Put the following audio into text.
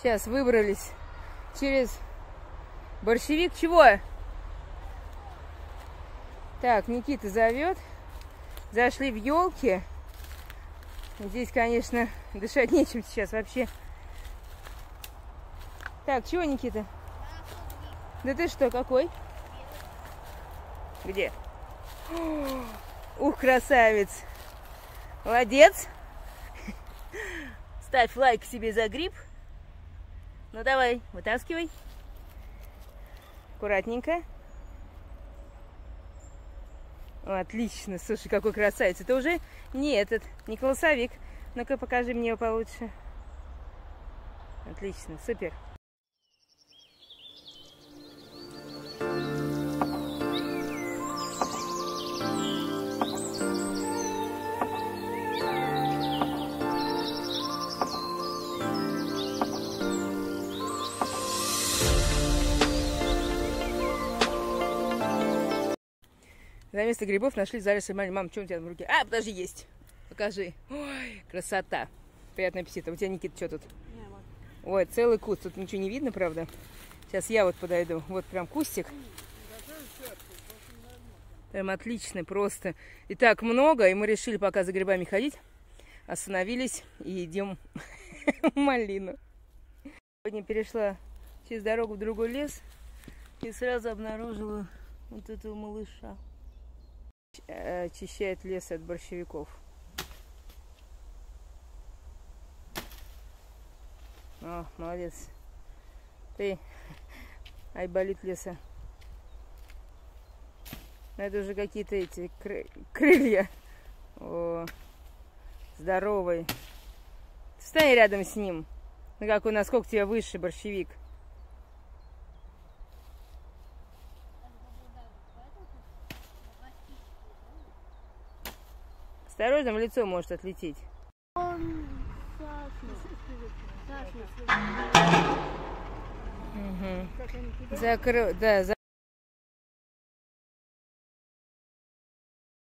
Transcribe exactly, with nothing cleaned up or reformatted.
Сейчас выбрались через борщевик. Чего? Так, Никита зовет. Зашли в елки. Здесь, конечно, дышать нечем сейчас вообще. Так, чего, Никита? Да ты что, какой? Где? Ух, красавец! Молодец! Ставь лайк себе за гриб. Ну давай, вытаскивай. Аккуратненько. О, отлично, слушай, какой красавец. Это уже не этот, не колосовик. Ну-ка, покажи мне его получше. Отлично, супер. За место грибов нашли заросли маленькой. Мам, что у тебя в руке? А, подожди, есть. Покажи. Ой, красота. Приятного аппетита. У тебя, Никита, что тут? Ой, целый куст. Тут ничего не видно, правда? Сейчас я вот подойду. Вот прям кустик. Прям отличный просто. И так много. И мы решили пока за грибами ходить. Остановились и идем малину. Сегодня перешла через дорогу в другой лес. И сразу обнаружила вот этого малыша. Очищает лес от борщевиков. О, молодец. Ты айболит леса. Это уже какие-то эти кры крылья. О, здоровый. Встань рядом с ним. Ну какой, насколько тебя выше борщевик. Осторожно, в лицо может отлететь. Угу. Закрыл, да,